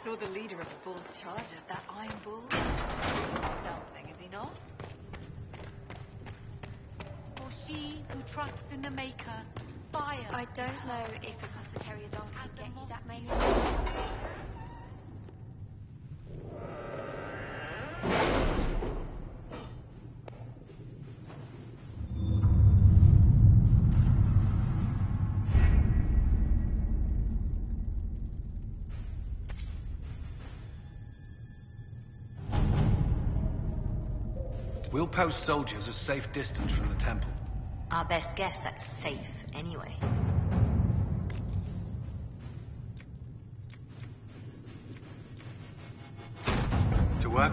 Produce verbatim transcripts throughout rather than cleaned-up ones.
saw the leader of the Bull's charges, that Iron Bull. He's something, is he not? For she who trusts in the Maker, fire. I don't know if it costs to carry a donkey to get you that many. We'll post soldiers a safe distance from the temple. Our best guess that's safe anyway. To work?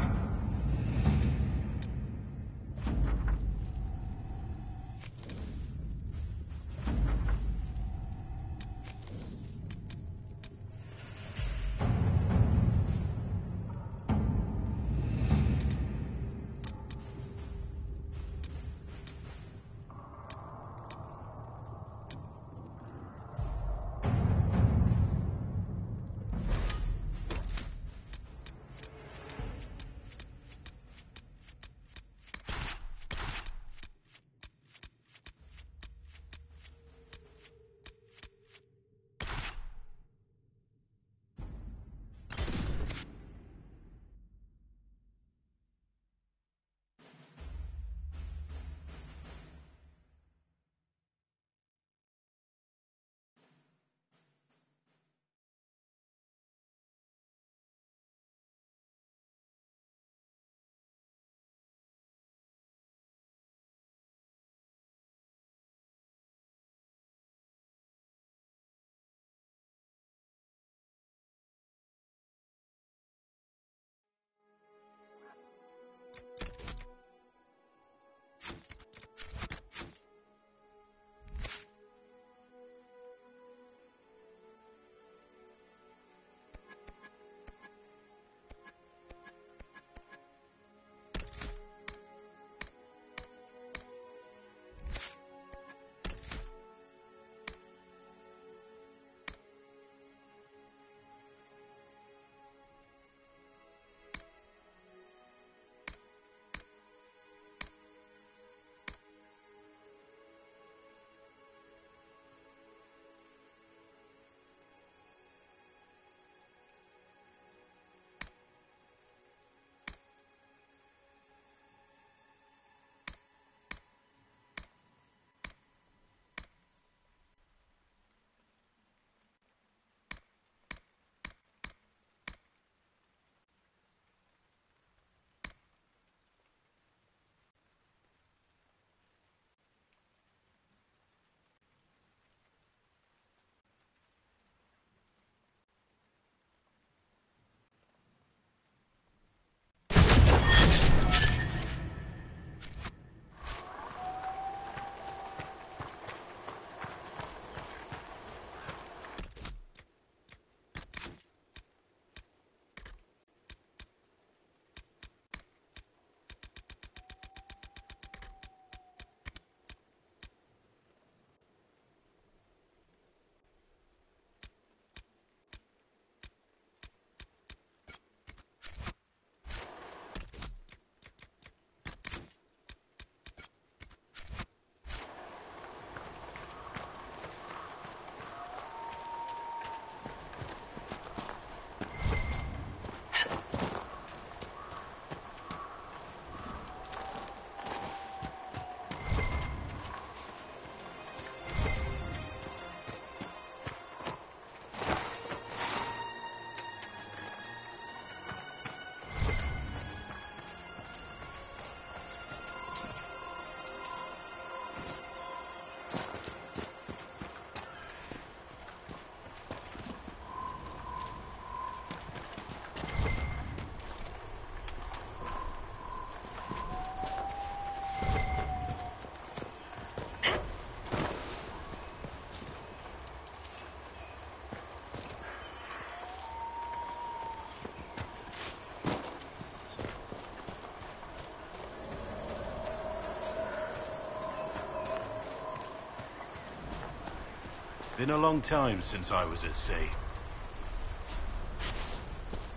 Been a long time since I was at sea.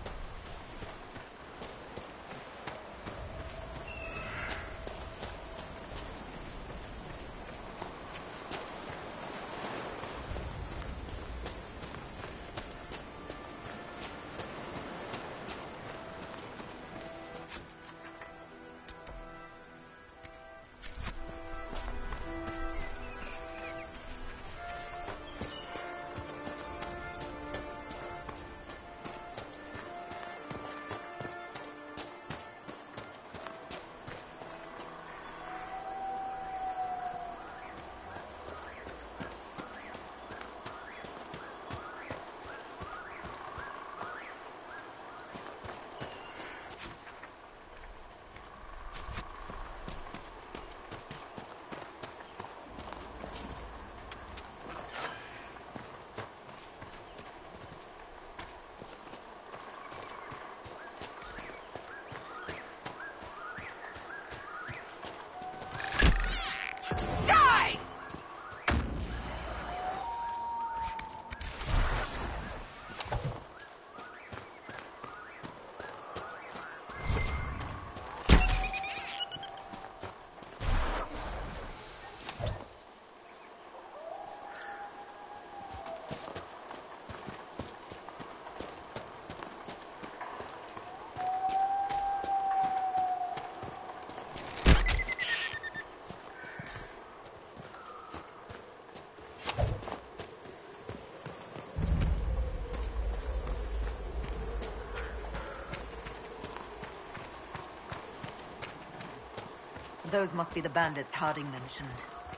Those must be the bandits Harding mentioned.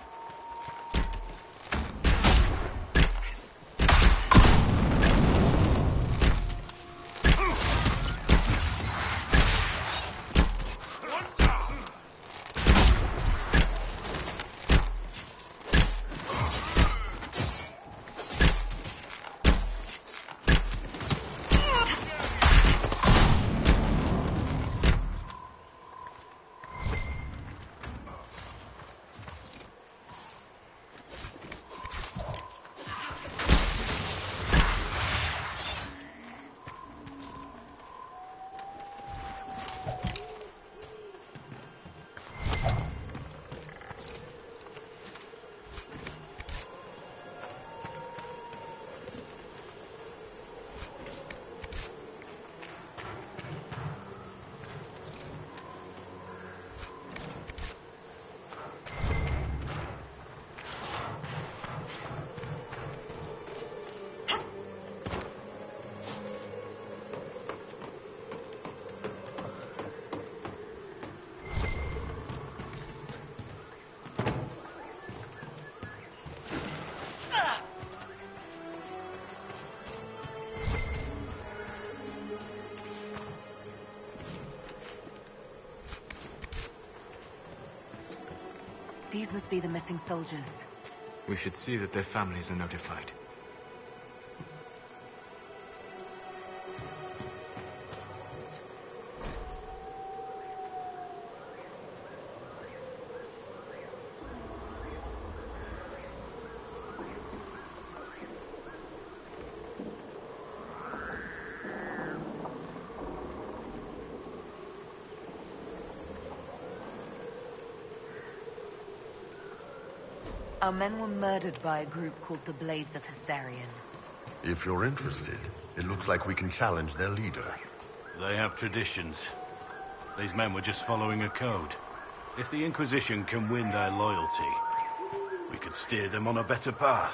These must be the missing soldiers. We should see that their families are notified. Our men were murdered by a group called the Blades of Hessarian. If you're interested, it looks like we can challenge their leader. They have traditions. These men were just following a code. If the Inquisition can win their loyalty, we could steer them on a better path.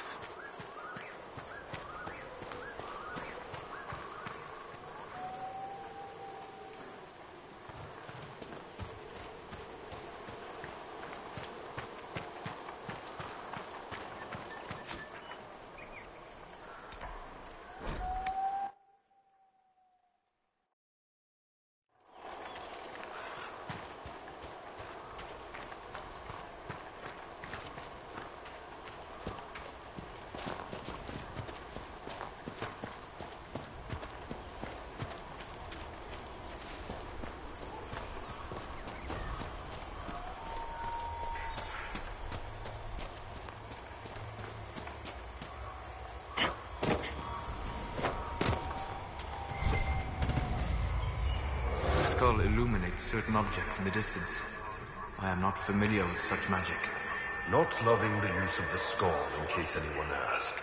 The skull illuminates certain objects in the distance. I am not familiar with such magic. Not loving the use of the skull, in case anyone asked.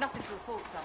Nothing to report, sir.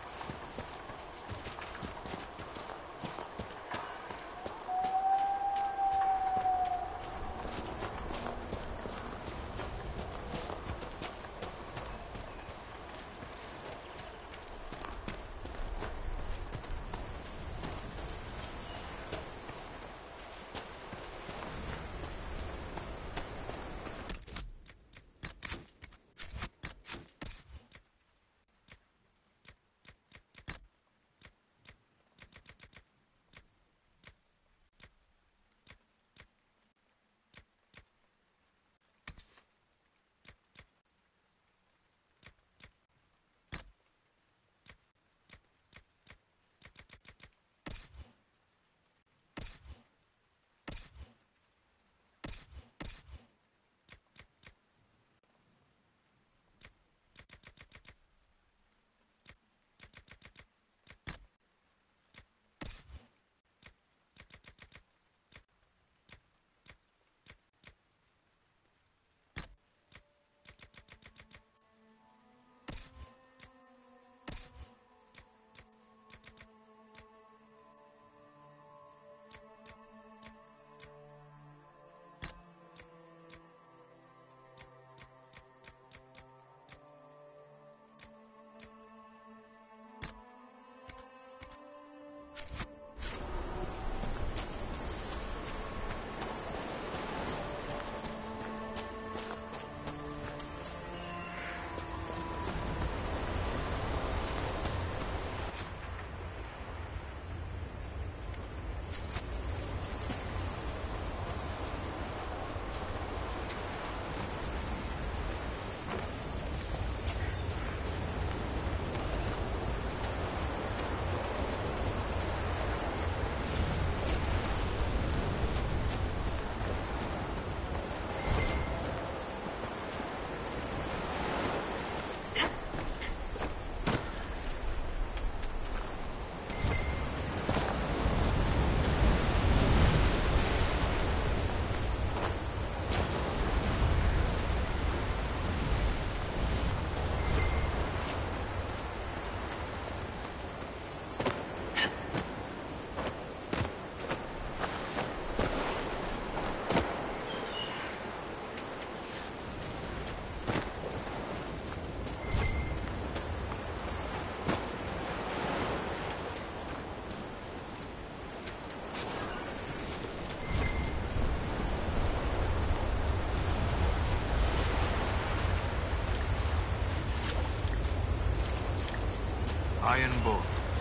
Iron Bull.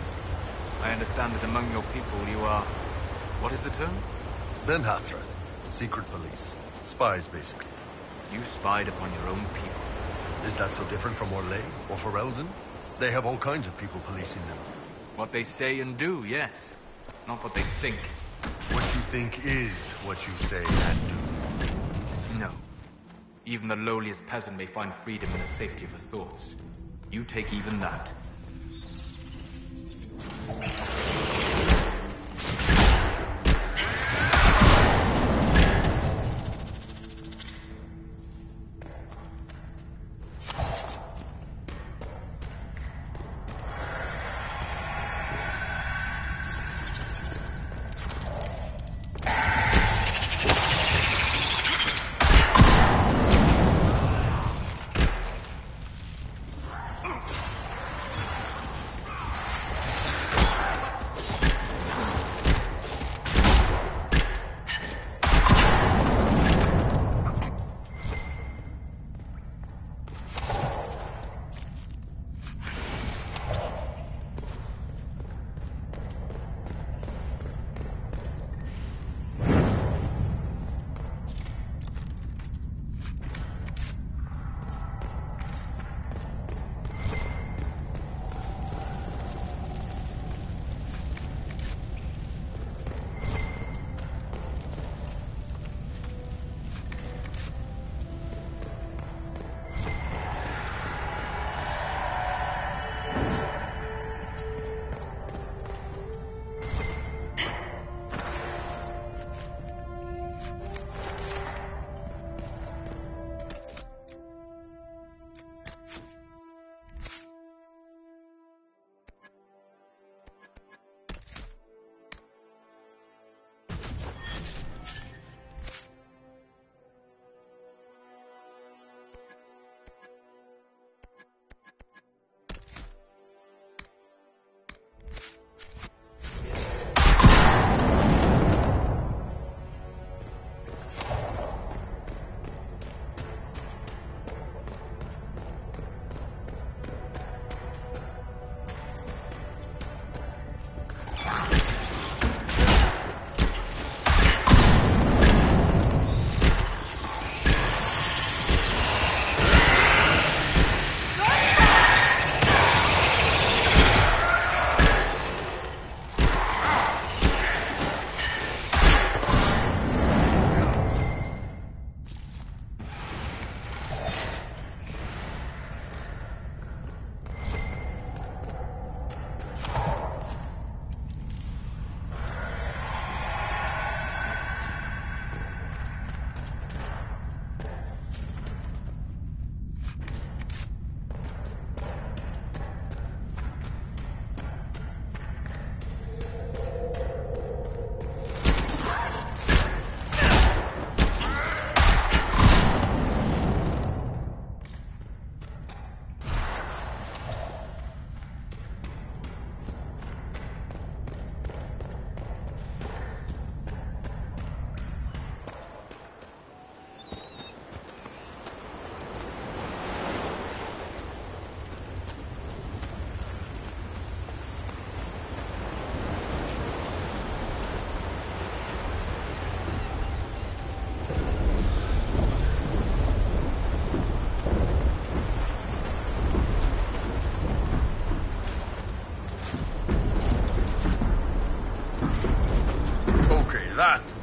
I understand that among your people you are... What is the term? Ben Hassrath. Secret police. Spies, basically. You spied upon your own people. Is that so different from Orlais or Ferelden? They have all kinds of people policing them. What they say and do, yes. Not what they think. What you think is what you say and do. No. Even the lowliest peasant may find freedom in the safety of her thoughts. You take even that.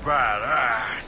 badass.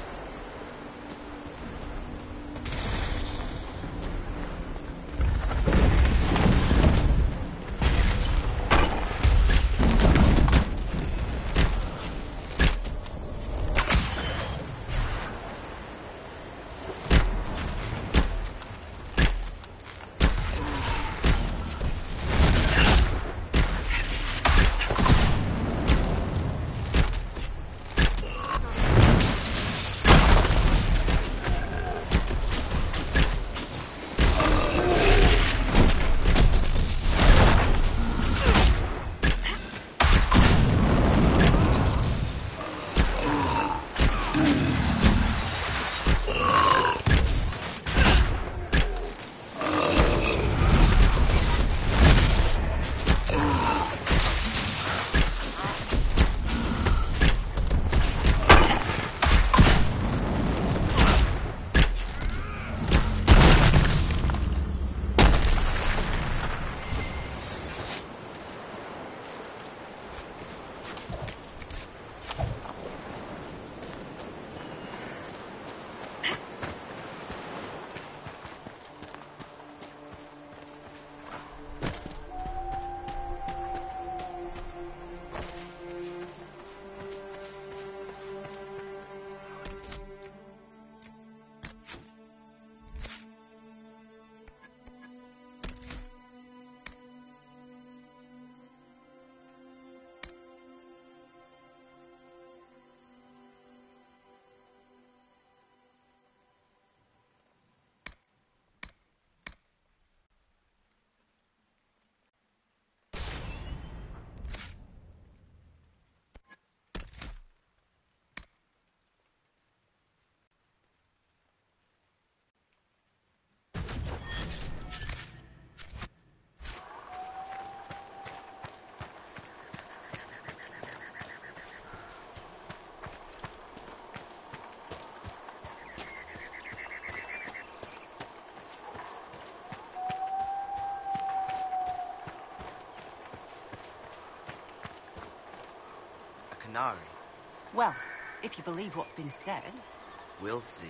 Qunari. Well, if you believe what's been said. We'll see.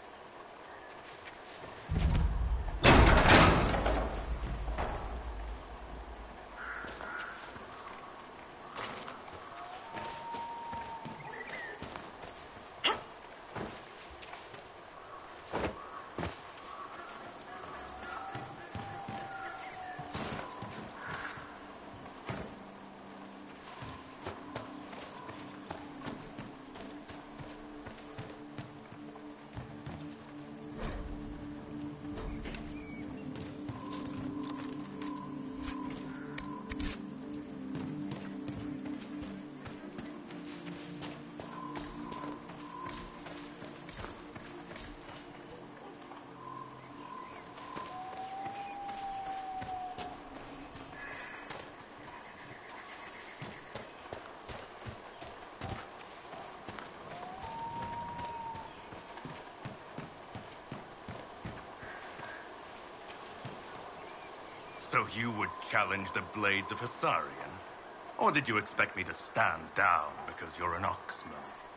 So you would challenge the Blades of Hessarian? Or did you expect me to stand down because you're an Oxman?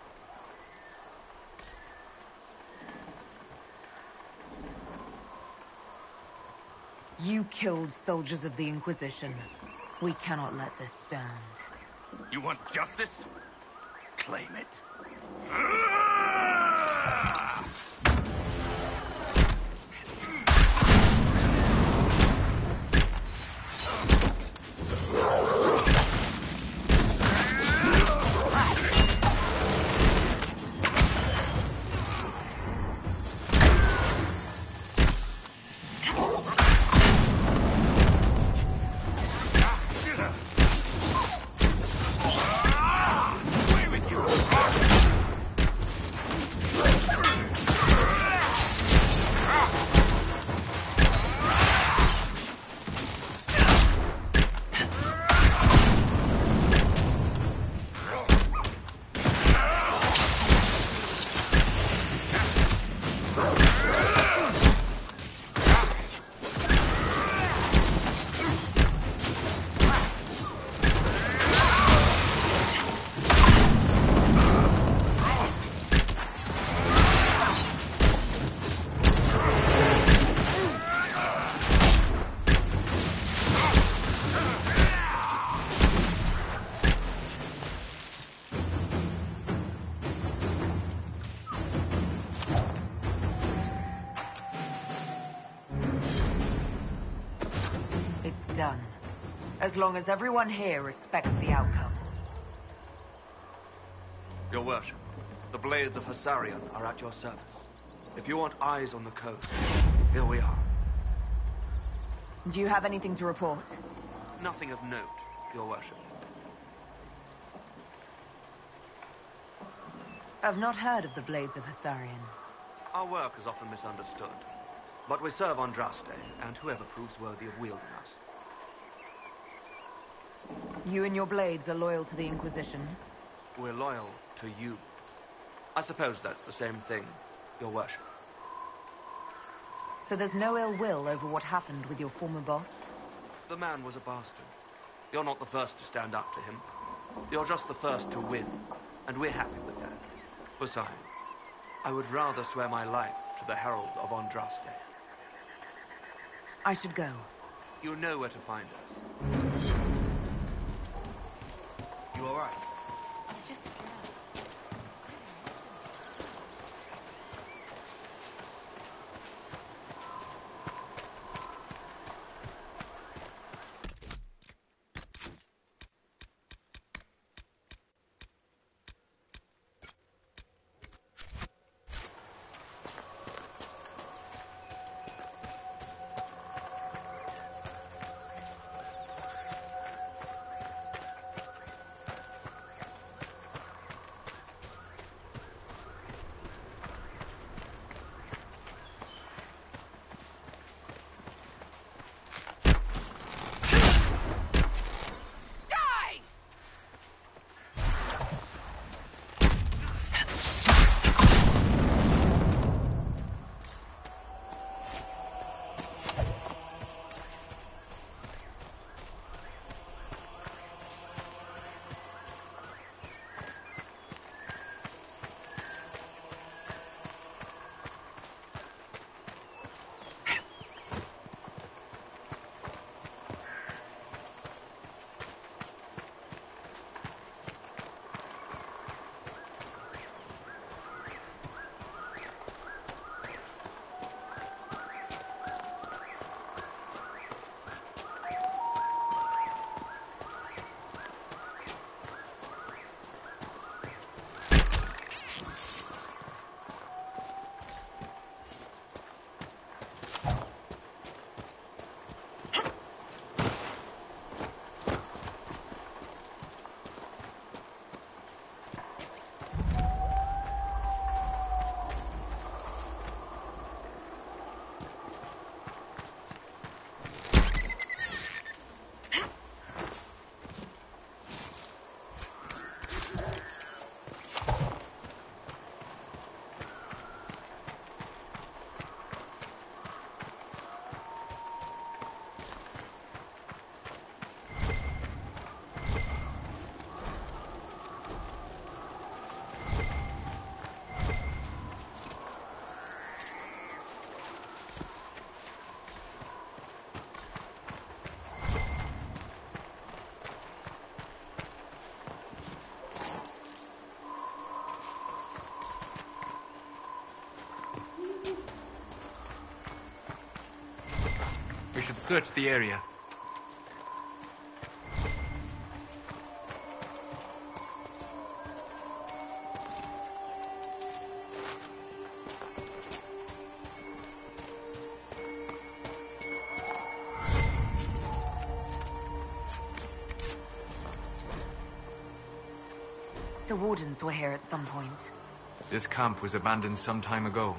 You killed soldiers of the Inquisition. We cannot let this stand. You want justice? Claim it. Away with you! As long as everyone here respects the outcome. Your worship, the Blades of Hassarian are at your service. If you want eyes on the coast, here we are. Do you have anything to report? Nothing of note, your worship. I've not heard of the Blades of Hassarian. Our work is often misunderstood. But we serve Andraste, and whoever proves worthy of wielding us. You and your Blades are loyal to the Inquisition? We're loyal to you. I suppose that's the same thing, your worship. So there's no ill will over what happened with your former boss? The man was a bastard. You're not the first to stand up to him. You're just the first to win, and we're happy with that. Besides, I would rather swear my life to the Herald of Andraste. I should go. You know where to find us. You all right? It's just a dress. We should search the area. The Wardens were here at some point. This camp was abandoned some time ago.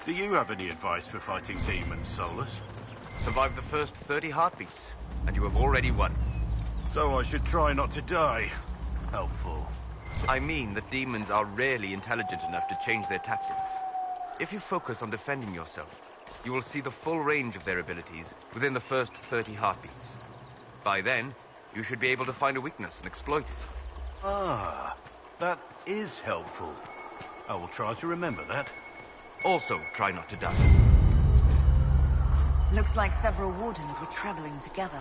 Do you have any advice for fighting demons, Solus? Survive the first thirty heartbeats, and you have already won. So I should try not to die. Helpful. I mean that demons are rarely intelligent enough to change their tactics. If you focus on defending yourself, you will see the full range of their abilities within the first thirty heartbeats. By then, you should be able to find a weakness and exploit it. Ah, that is helpful. I will try to remember that. Also, try not to die. Looks like several wardens were traveling together.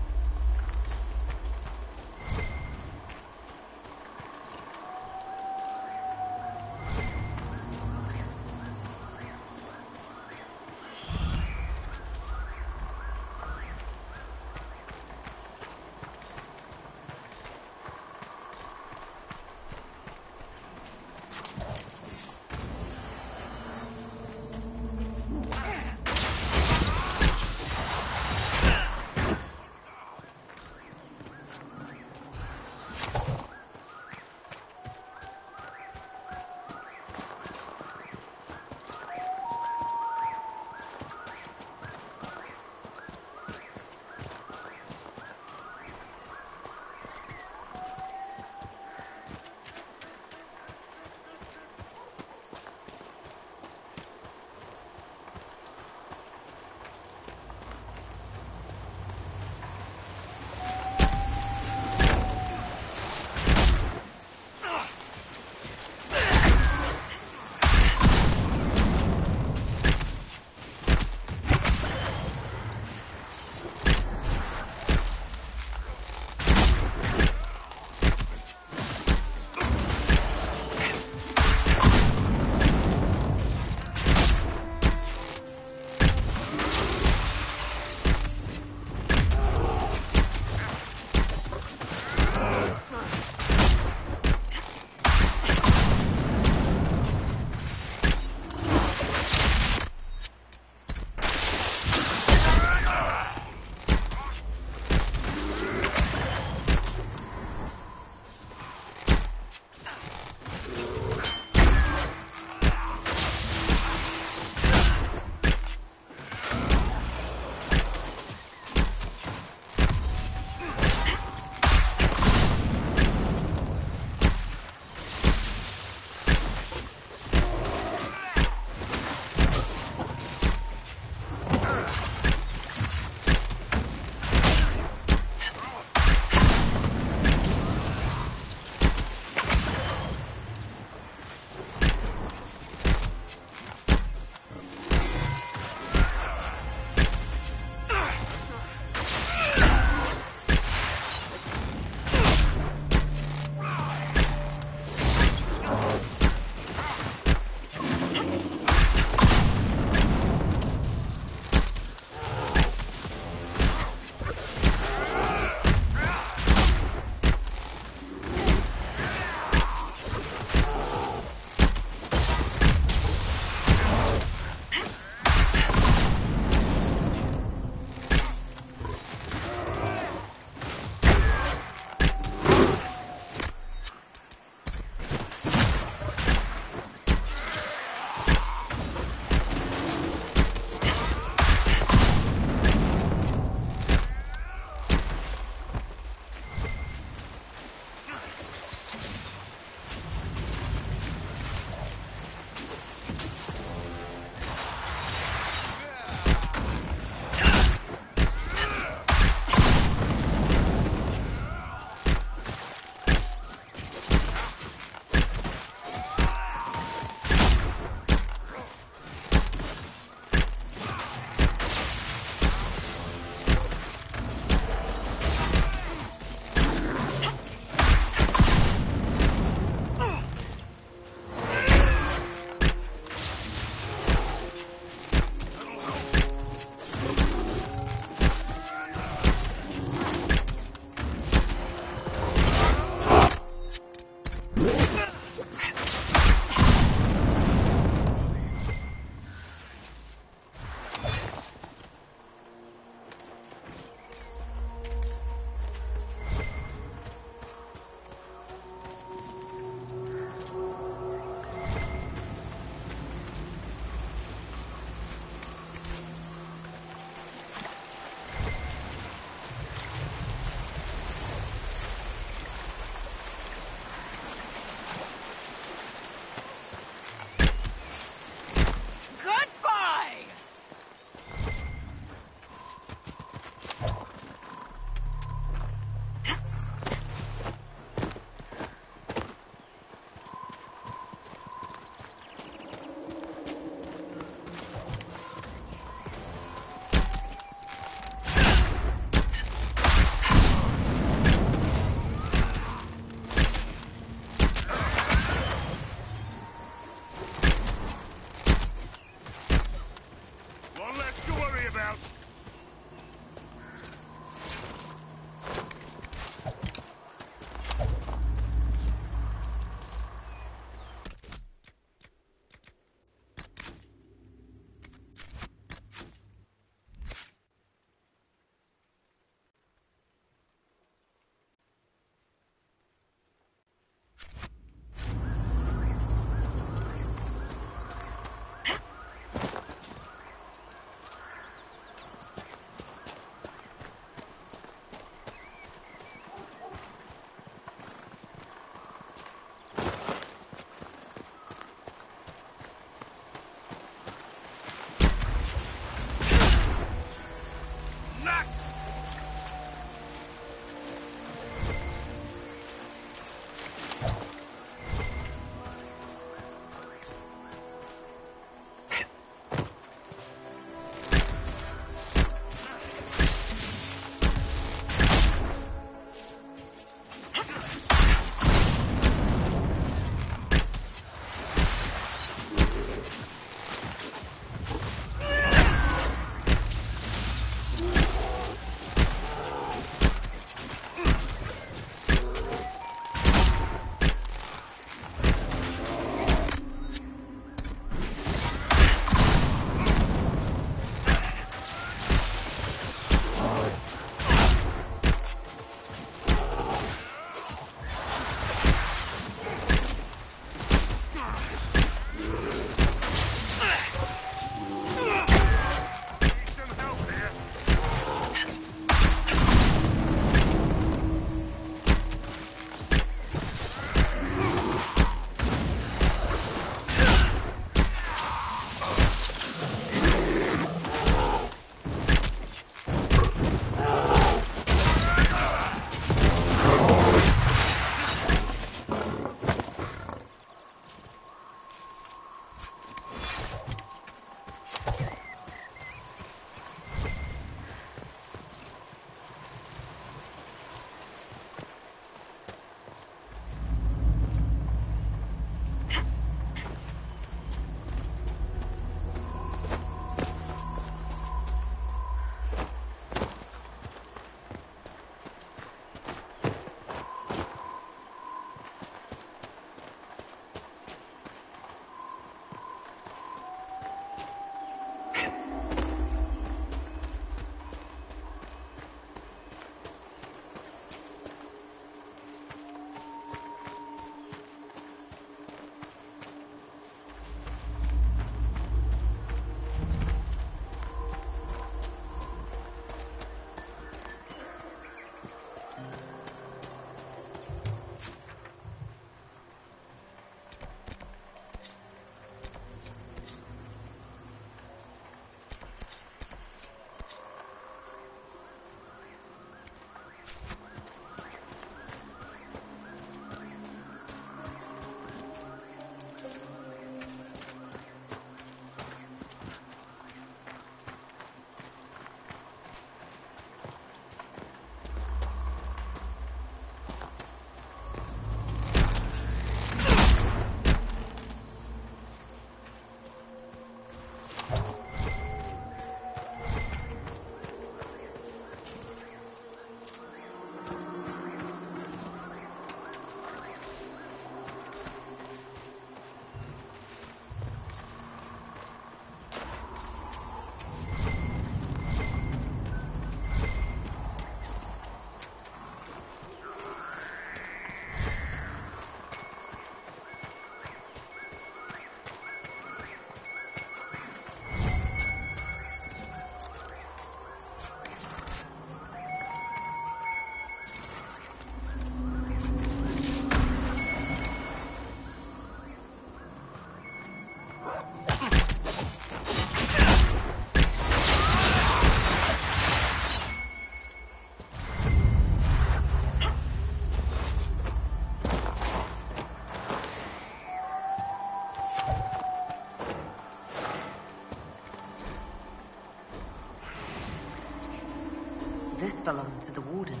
belong to the Wardens.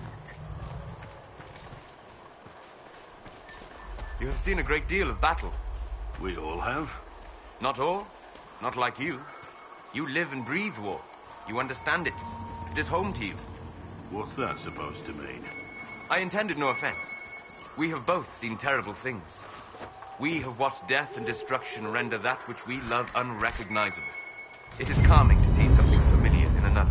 You have seen a great deal of battle. We all have. Not all. Not like you. You live and breathe war. You understand it. It is home to you. What's that supposed to mean? I intended no offense. We have both seen terrible things. We have watched death and destruction render that which we love unrecognizable. It is calming to see something familiar in another.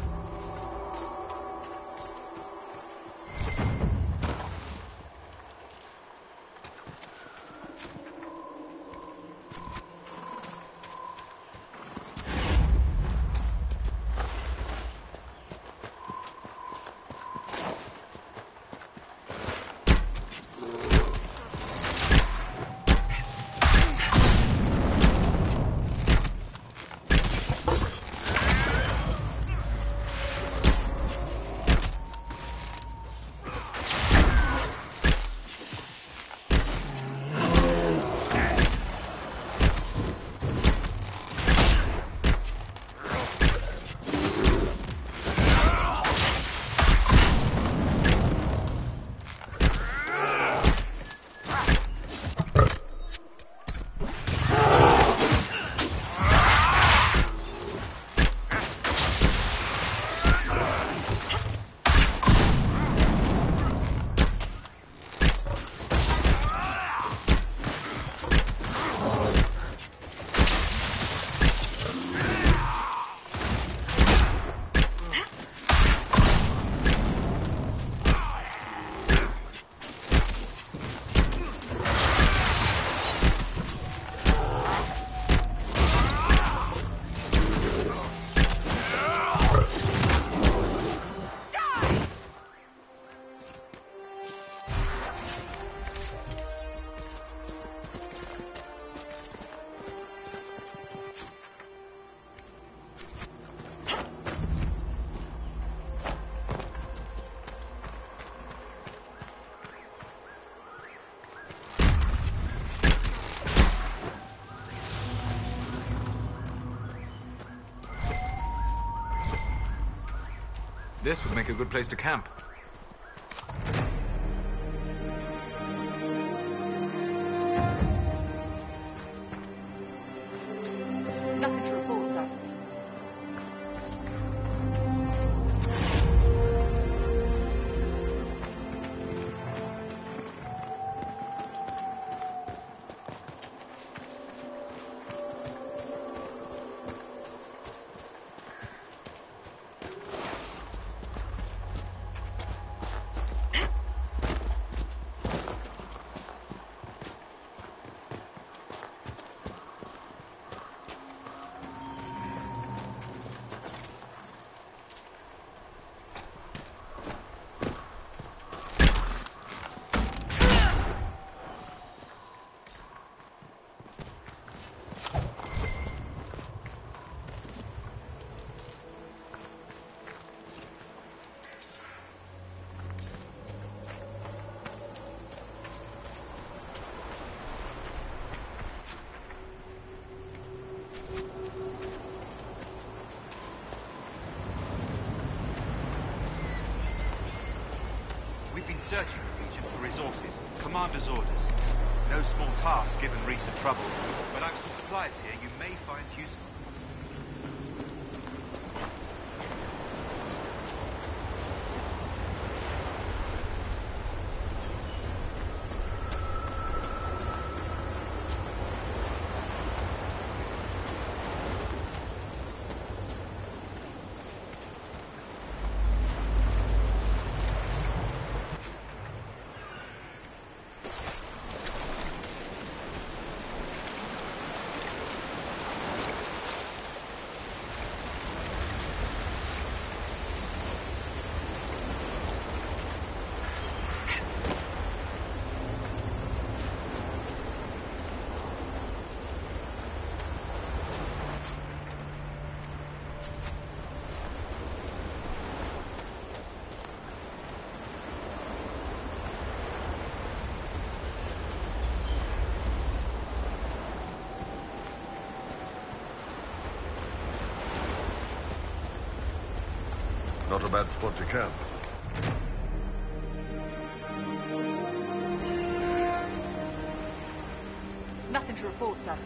This would make a good place to camp. Nothing to report, sir. We've been searching the region for resources. Commander's orders. No small task given recent trouble. But I've some supplies here you may find useful. Not a bad spot to camp. Nothing to report, sir.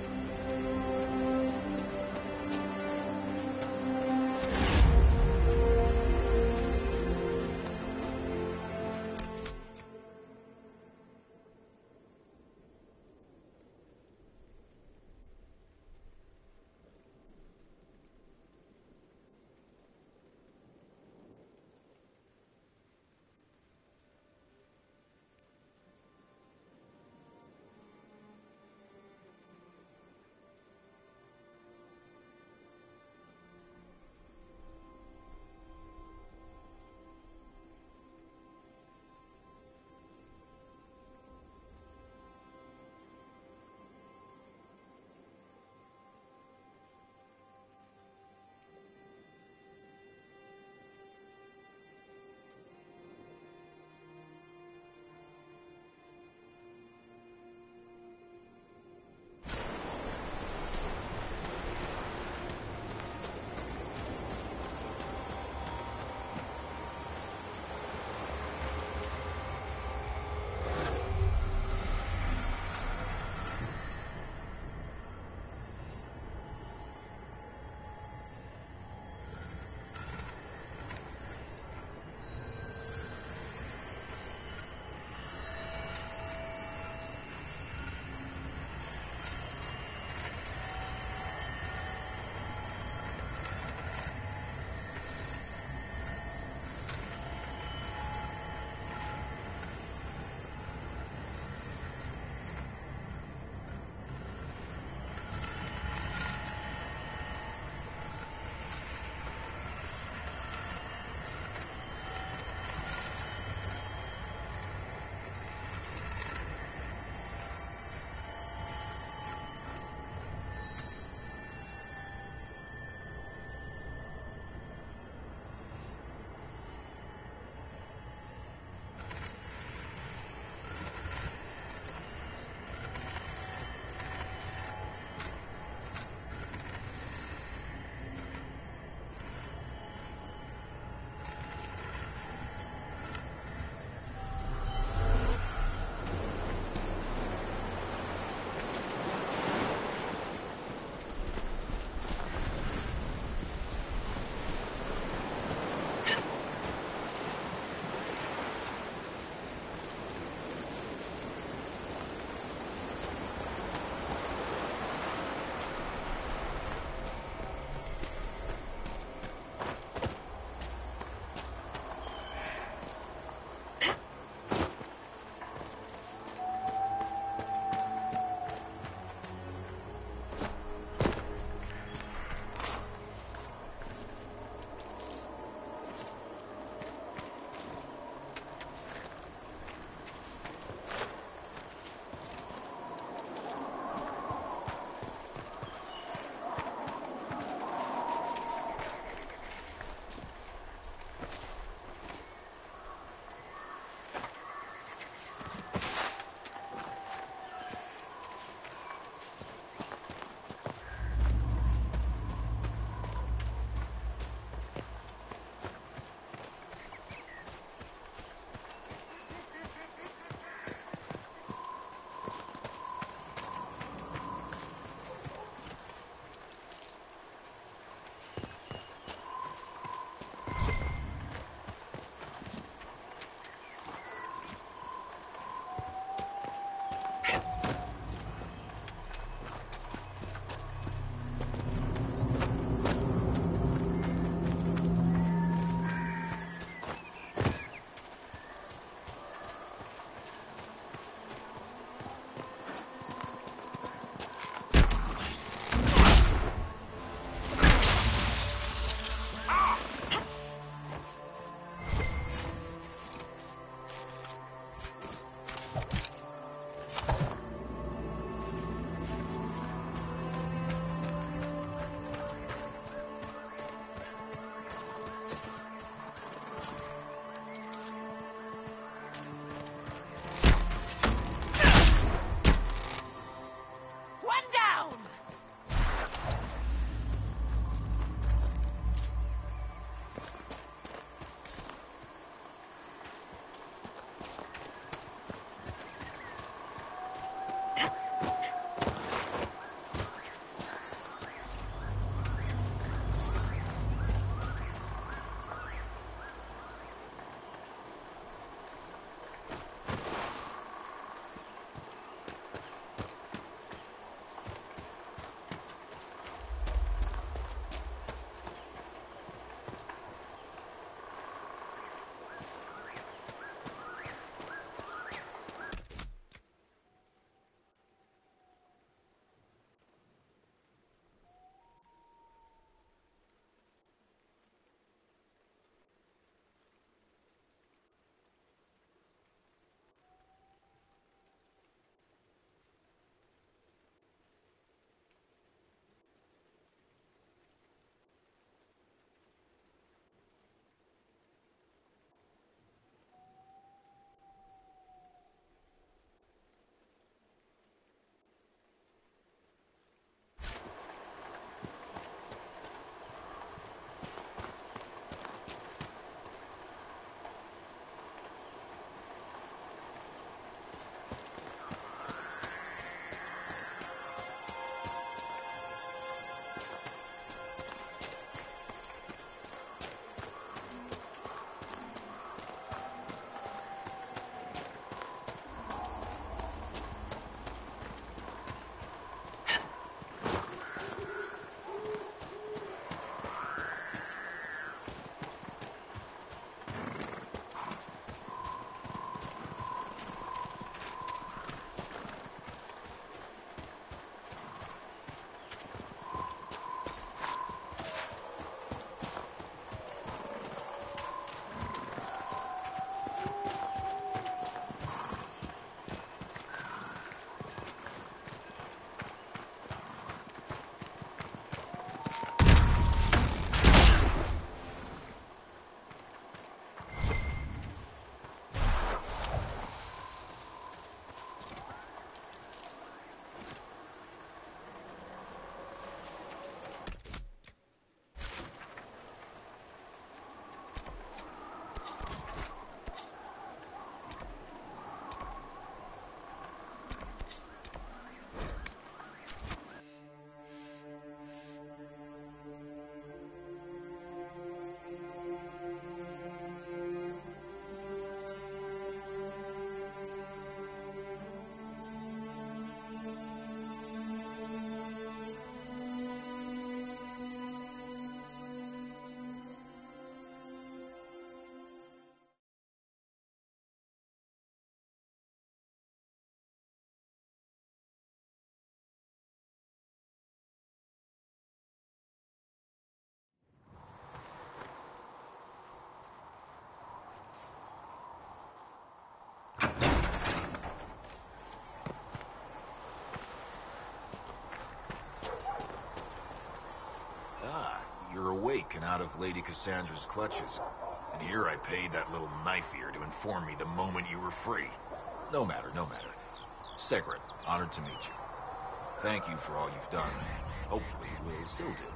out of Lady Cassandra's clutches. And here I paid that little knife-ear to inform me the moment you were free. No matter, no matter. Segret, honored to meet you. Thank you for all you've done. Hopefully, we'll still do.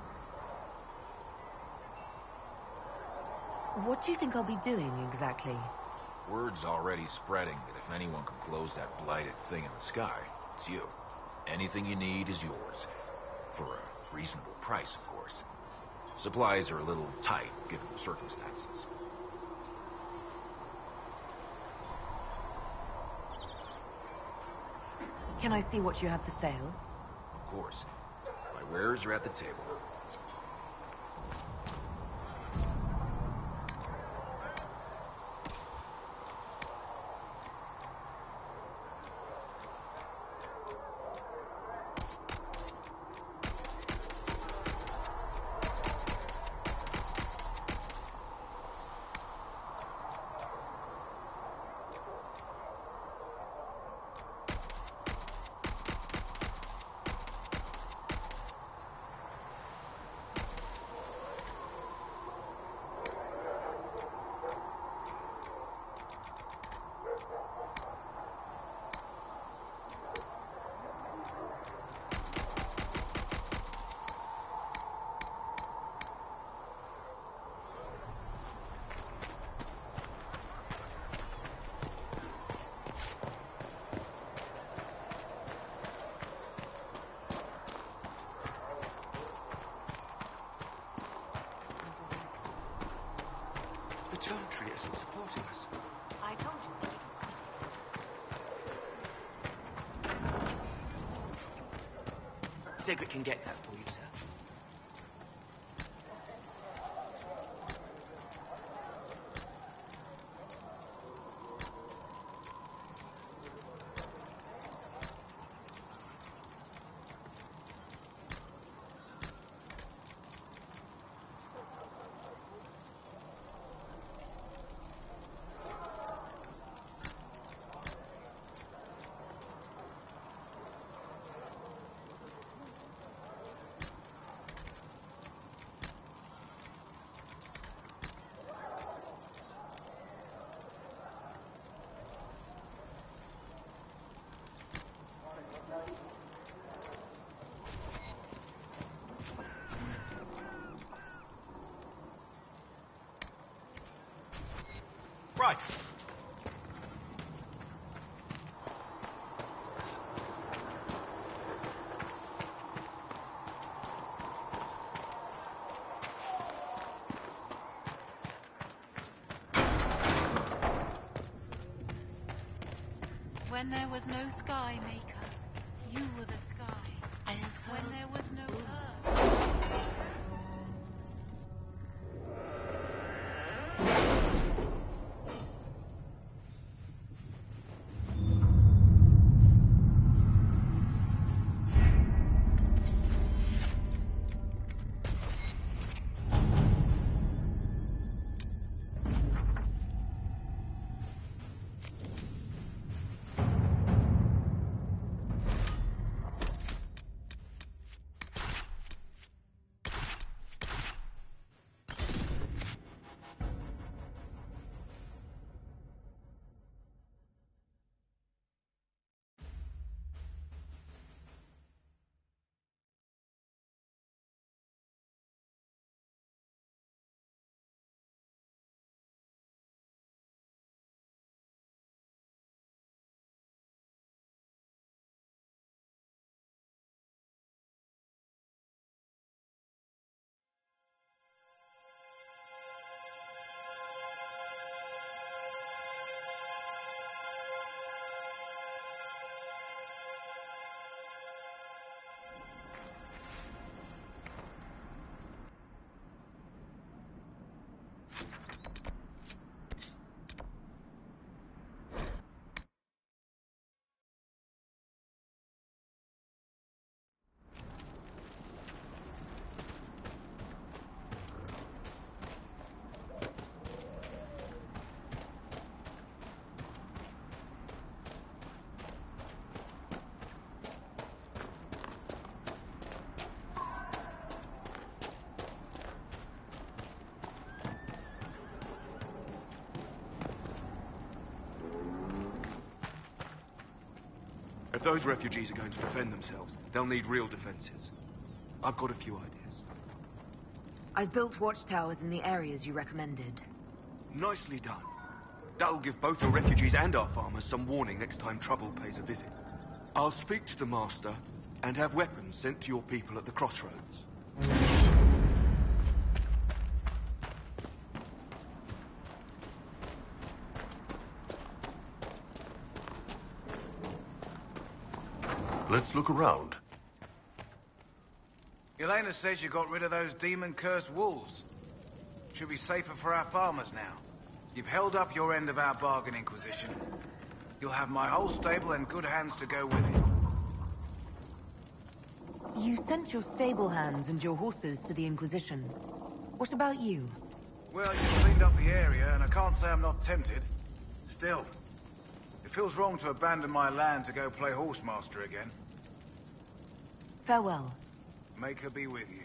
What do you think I'll be doing, exactly? Word's already spreading that if anyone can close that blighted thing in the sky, it's you. Anything you need is yours. For a reasonable price, of course. Supplies are a little tight, given the circumstances. Can I see what you have for sale? Of course. My wares are at the table. The Chantry isn't supporting us. I told you. Segret can get that for you, sir. Right. When there was no sky maker, you were the sky. I have heard. When there was no earth. If those refugees are going to defend themselves, they'll need real defenses. I've got a few ideas. I've built watchtowers in the areas you recommended. Nicely done. That'll give both the refugees and our farmers some warning next time trouble pays a visit. I'll speak to the Master and have weapons sent to your people at the crossroads. Let's look around. Elena says you got rid of those demon-cursed wolves. Should be safer for our farmers now. You've held up your end of our bargain, Inquisition. You'll have my whole stable in good hands to go with it. You sent your stable hands and your horses to the Inquisition. What about you? Well, you cleaned up the area, and I can't say I'm not tempted. Still, it feels wrong to abandon my land to go play horsemaster again. Farewell. Make her be with you.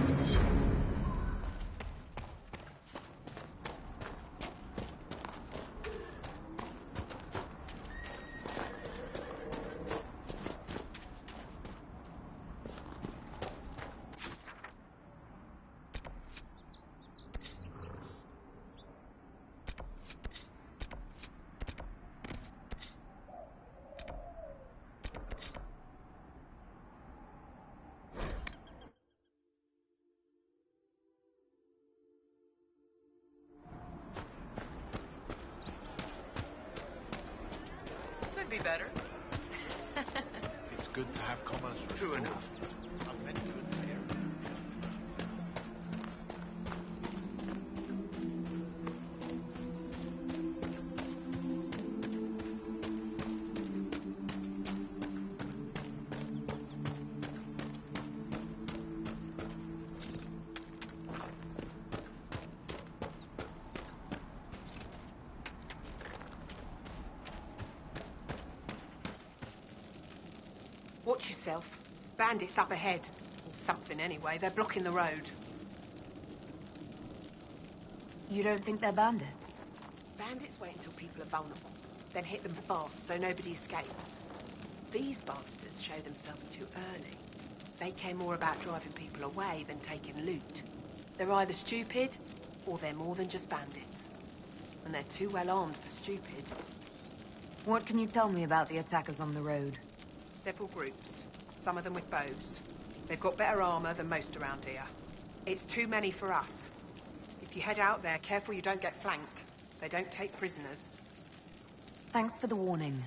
Could be better. It's good to have commerce restored. True enough. I've met good here. Watch yourself. Bandits up ahead. Or something anyway. They're blocking the road. You don't think they're bandits? Bandits wait until people are vulnerable, then hit them fast so nobody escapes. These bastards show themselves too early. They care more about driving people away than taking loot. They're either stupid, or they're more than just bandits. And they're too well armed for stupid. What can you tell me about the attackers on the road? Several groups, some of them with bows. They've got better armor than most around here. It's too many for us. If you head out there, careful you don't get flanked. They don't take prisoners. Thanks for the warning.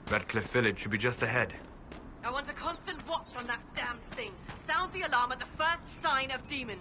Redcliffe Village should be just ahead. I want a constant watch on that damn thing. Sound the alarm at the first sign of demons.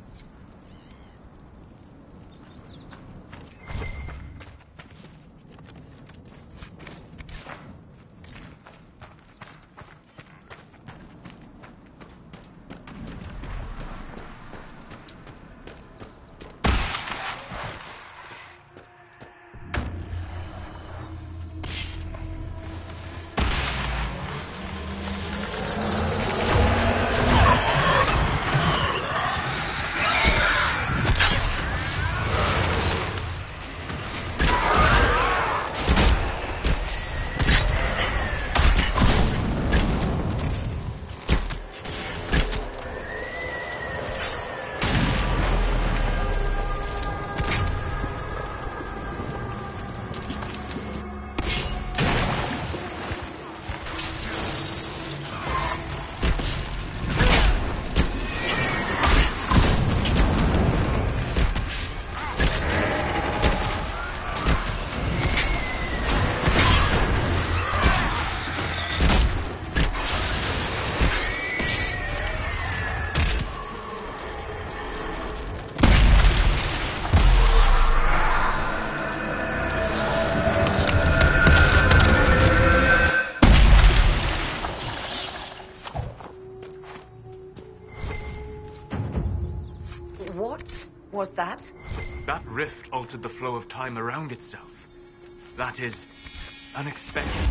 Was that? That rift altered the flow of time around itself. That is unexpected.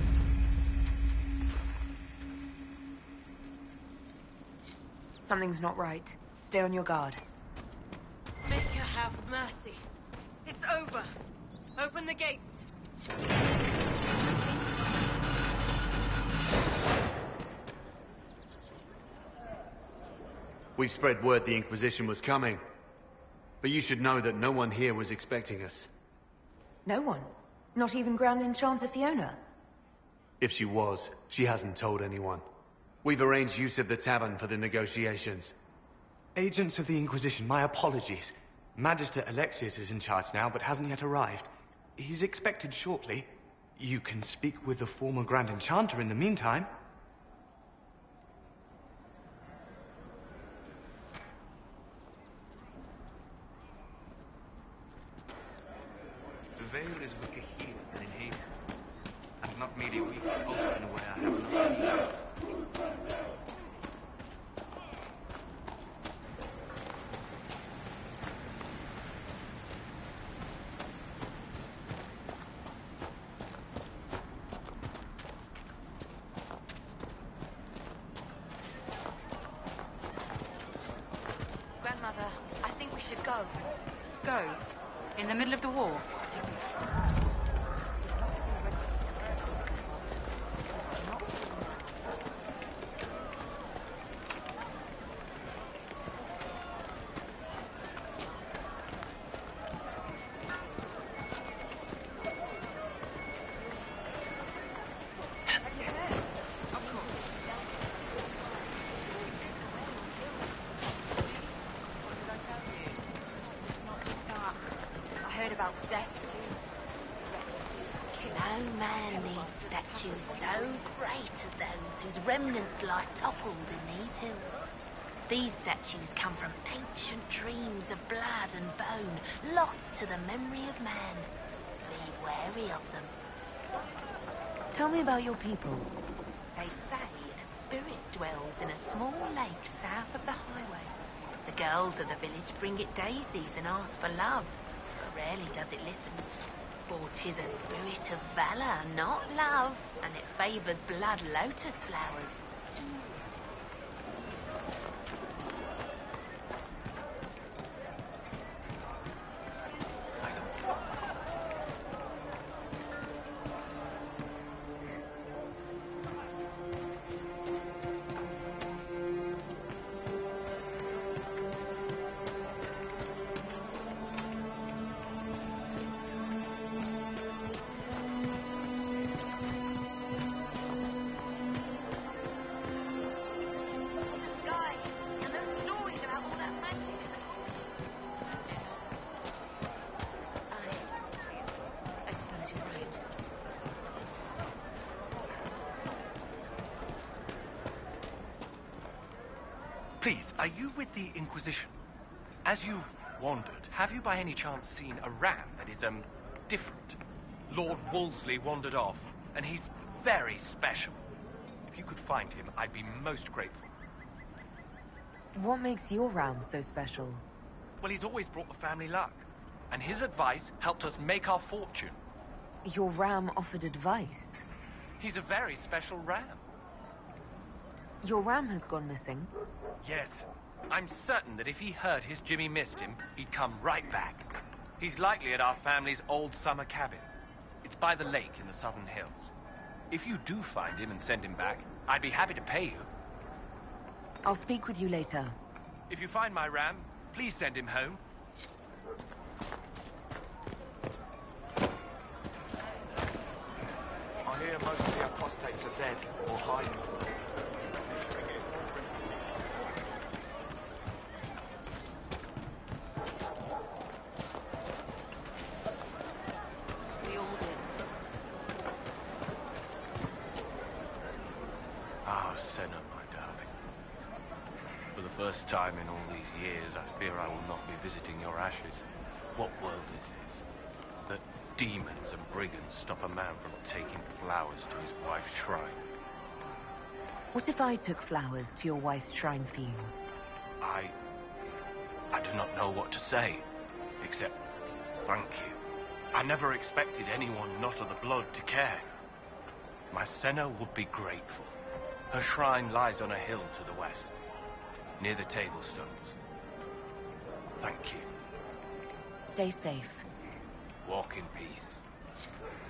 Something's not right. Stay on your guard. Make her have mercy. It's over. Open the gates. We spread word the Inquisition was coming. But you should know that no one here was expecting us. No one? Not even Grand Enchanter Fiona? If she was, she hasn't told anyone. We've arranged use of the tavern for the negotiations. Agents of the Inquisition, my apologies. Magister Alexius is in charge now, but hasn't yet arrived. He's expected shortly. You can speak with the former Grand Enchanter in the meantime. The veil is weaker here than in here, and not merely weak, also in a way I have not seen. Grandmother, I think we should go. Go? In the middle of the war? Remnants lie toppled in these hills. These statues come from ancient dreams of blood and bone, lost to the memory of man. Be wary of them. Tell me about your people. They say a spirit dwells in a small lake south of the highway. The girls of the village bring it daisies and ask for love, but rarely does it listen. For 'tis a spirit of valor, not love, and it favors blood lotus flowers. Please, are you with the Inquisition? As you've wandered, have you by any chance seen a ram that is, um, different? Lord Wolseley wandered off, and he's very special. If you could find him, I'd be most grateful. What makes your ram so special? Well, he's always brought the family luck, and his advice helped us make our fortune. Your ram offered advice? He's a very special ram. Your ram has gone missing? Yes. I'm certain that if he heard his Jimmy missed him, he'd come right back. He's likely at our family's old summer cabin. It's by the lake in the southern hills. If you do find him and send him back, I'd be happy to pay you. I'll speak with you later. If you find my ram, please send him home. I hear most of the apostates are dead or hiding. We all did. Ah, Senna, my darling. For the first time in all these years, I fear I will not be visiting your ashes. What world is this? That demons and brigands stop a man from taking flowers to his wife's shrine. What if I took flowers to your wife's shrine for you? I... I do not know what to say, except thank you. I never expected anyone not of the blood to care. My Senna would be grateful. Her shrine lies on a hill to the west, near the tablstones. Thank you. Stay safe. Walk in peace.